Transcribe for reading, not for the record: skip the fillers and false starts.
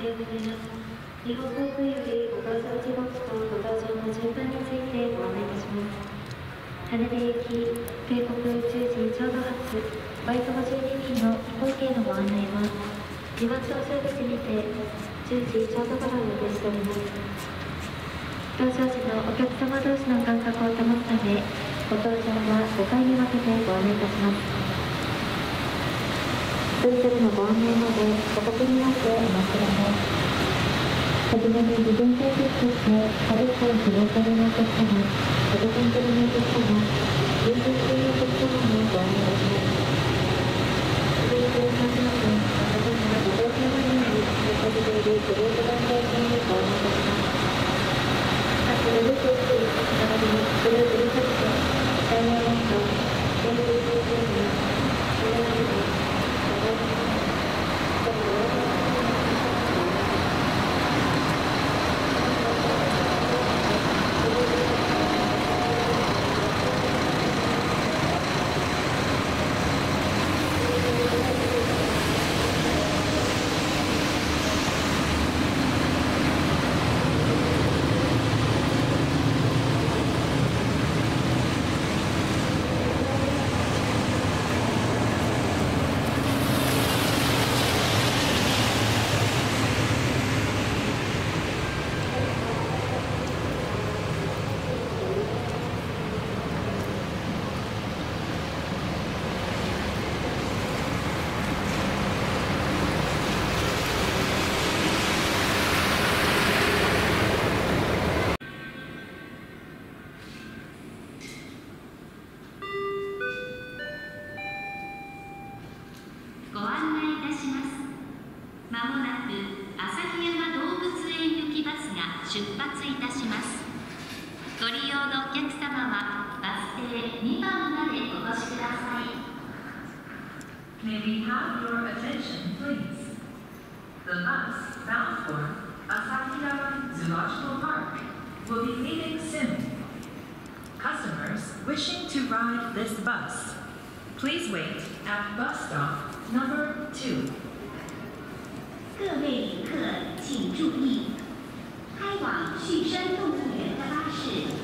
ようございます。日本航空よりご搭乗時刻とご搭乗の順番についてご案内いたします。羽田行き定刻10時ちょうど発バイト52便の飛行機へのご案内は2番搭乗口にて10時ちょうど頃を予定しております。搭乗時のお客様同士の間隔を保つためご搭乗は5回に分けてご案内いたします。それぞれのご案内までご確認の上お待ちください。はじめに事前解説として軽く希望されるお客様、お出かけするお客様、優先中のお客様にご案内いたします。続いて3番目、私が自動車マニュアルに記されているグループ団体線にご案内いたします。各ウェブページ並びにグループリサーチダイヤモンド、電気通信にシナリオご案内いたします。まもなく旭山動物園行きバスが出発いたします。ご利用のお客様はバス停2番までお越しください。 May we have your attention, please? The bus bound for Asahiyama Zoological Park will be leaving soon. Customers wishing to ride this bus, please wait at bus stop Number 2. 各位旅客请注意，开往旭山动物园的巴士